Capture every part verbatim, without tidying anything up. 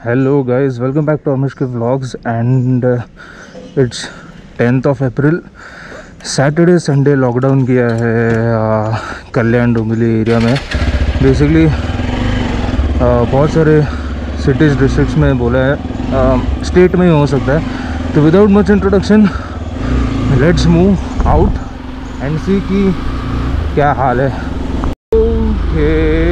Hello guys, welcome back to Amishke Vlogs and uh, it's tenth of April Saturday Sunday lockdown किया है uh, Kalyan Dombivli area में। Basically uh, बहुत सारे cities districts में बोला है, स्टेट uh, में ही हो सकता है। तो without much introduction let's move out and see कि क्या हाल है। ओके,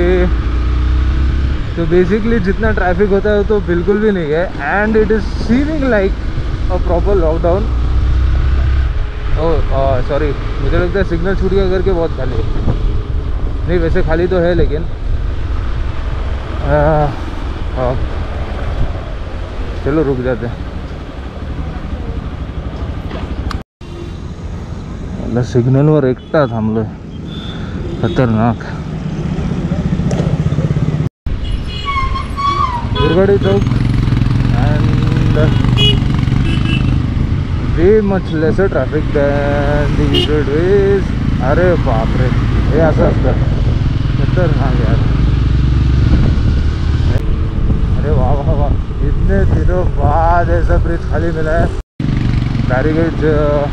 तो बेसिकली जितना ट्रैफिक होता है वो तो बिल्कुल भी नहीं है and it is seeming like a proper lockdown. Oh sorry, मुझे लगता है सिग्नल छूट गया करके बहुत खाली है। नहीं वैसे खाली तो है लेकिन आ, आ, चलो रुक जाते हैं। सिग्नल और एकटा थांबलो, खतरनाक। Durgadi Chowk and way much lesser traffic than the usual days. अरे बाप रे, ये ऐसा खतरनाक यार। अरे वाह वाह वाह, इतने दिनों बाद ऐसा ब्रिज खाली मिला है। बैरिकेड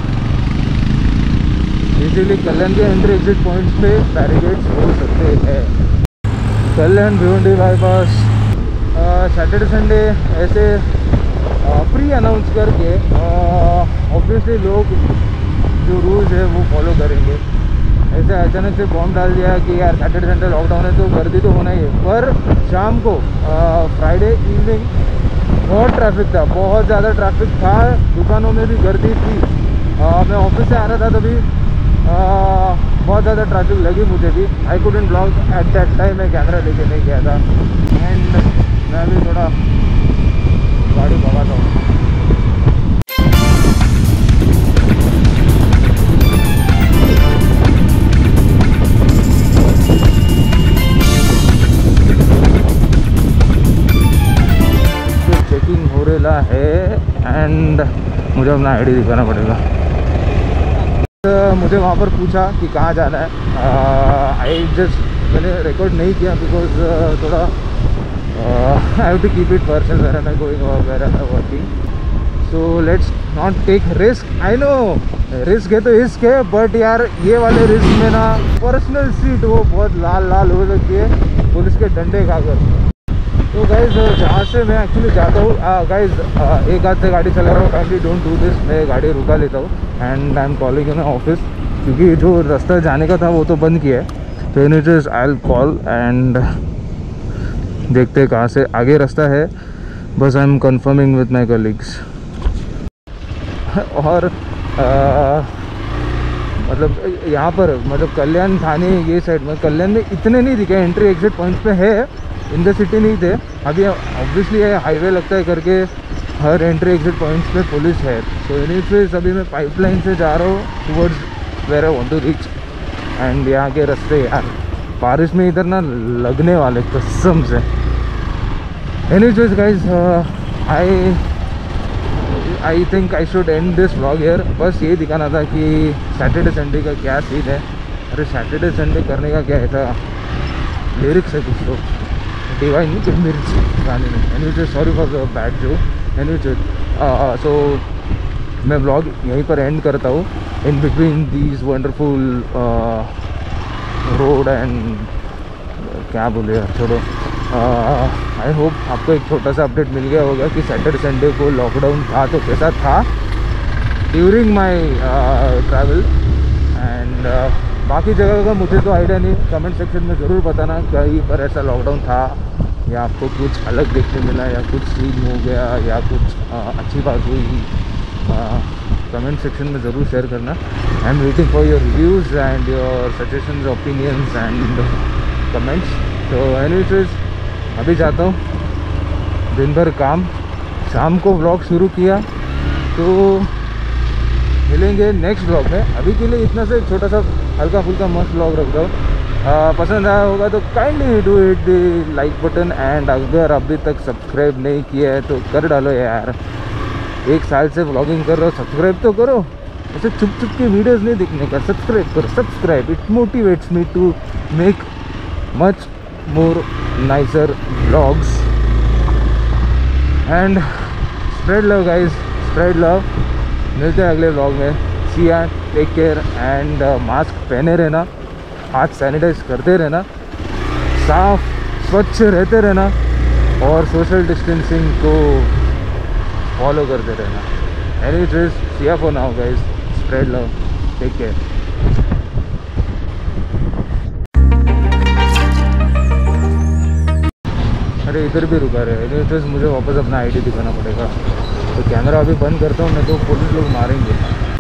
इसीलिए कल्याण के एंट्री एग्जिट पॉइंट्स पे बैरिकेड्स हो सकते हैं। Kalyan Bhiwandi bypass Saturday Sunday ऐसे प्री अनाउंस करके ऑब्वियसली लोग जो रूल्स है वो फॉलो करेंगे। ऐसे अचानक से बॉम्ब डाल दिया कि यार सैटरडे संडे लॉकडाउन है तो गर्दी तो होना ही है। पर शाम को फ्राइडे इवनिंग बहुत ट्रैफिक था, बहुत ज़्यादा ट्रैफिक था, दुकानों में भी गर्दी थी। आ, मैं ऑफिस से आ रहा था तभी बहुत ज़्यादा ट्रैफिक लगी मुझे भी। I couldn't blog at that time, मैं कैमरा लेके नहीं गया था एंड मैं भी थोड़ा गाड़ी भगाता हूँ। चेकिंग हो रहा है एंड मुझे अपना आईडी दिखाना पड़ेगा। मुझे वहाँ पर पूछा कि कहाँ जाना है। आई जस्ट मैंने रिकॉर्ड नहीं किया बिकॉज थोड़ा I have to keep it personal where am I going और where am I working. So let's not take risk. I know risk है तो इश्क है, बट यार ये वाले रिस्क में ना पर्सनल सीट वो बहुत लाल लाल हो सकती है पुलिस के डंडे खाकर। तो गाइज जहाँ से मैं एक्चुअली जाता हूँ, गाइज एक हाथ से गाड़ी चला रहा हूँ, काइंडली डोंट डू दिस। मैं गाड़ी रुका लेता हूँ and I am calling in office क्योंकि जो रास्ता जाने का था वो तो बंद किया है। तो it is I will call and देखते हैं कहाँ से आगे रास्ता है। बस I am confirming with my colleagues. और आ, मतलब यहाँ पर मतलब कल्याण थाने ये साइड में कल्याण में इतने नहीं दिखे, एंट्री एग्जिट पॉइंट्स पे है, इन द सिटी नहीं थे। अभी ऑब्वियसली हाईवे लगता है करके हर एंट्री एग्जिट पॉइंट्स पे पुलिस है। सो एनीवेज अभी मैं पाइपलाइन से जा रहा हूँ towards where I want to reach and यहाँ के रास्ते यार बारिश में इधर ना लगने वाले कसम से। Anyways guys I I think I should end this vlog here. बस ये दिखाना था कि सैटरडे संडे का क्या सीन है। अरे सैटरडे संडे करने का क्या है था, लिरिक्स है कुछ तो डिवाइन नहीं मिर्च गाने में। Anyways sorry for the bad joke. Anyways so मैं व्लॉग यहीं पर एंड करता हूँ in between these wonderful road and क्या बोले यार, छोड़ो। आई होप आपको एक छोटा सा अपडेट मिल गया होगा कि सैटरडे संडे को लॉकडाउन था तो कैसा था ड्यूरिंग माई ट्रैवल एंड बाकी जगह का मुझे तो आइडिया नहीं। कमेंट सेक्शन में ज़रूर बताना कहीं पर ऐसा लॉकडाउन था या आपको कुछ अलग देखने मिला या कुछ सीन हो गया या कुछ आ, अच्छी बात हुई। कमेंट सेक्शन में ज़रूर शेयर करना। I am waiting for your reviews and your suggestions, opinions and comments. तो एनीवेज अभी जाता हूँ, दिन भर काम, शाम को व्लॉग शुरू किया तो मिलेंगे नेक्स्ट व्लॉग में। अभी के लिए इतना से एक छोटा सा हल्का फुल्का मस्त व्लॉग रख दो। पसंद आया होगा तो kindly do hit the like button and अगर अभी तक सब्सक्राइब नहीं किया है तो कर डालो यार। एक साल से व्लॉगिंग कर रहे हो, सब्सक्राइब तो करो। ऐसे चुप चुप के वीडियोस नहीं दिखने का, सब्सक्राइब करो। Subscribe it motivates me to make much more nicer vlogs and spread love guys, spread love. मिलते हैं अगले व्लॉग में। सी या, टेक केयर एंड मास्क पहने रहना, हाथ सैनिटाइज करते रहना, साफ स्वच्छ रहते रहना और सोशल डिस्टेंसिंग को फॉलो करते रहना। Anyways, see ya for now guys, spread love, take care. अरे इधर भी रुका रहे। एनीवेज मुझे वापस अपना आईडी दिखाना पड़ेगा, तो कैमरा अभी बंद करता हूँ, नहीं तो पुलिस लोग मारेंगे।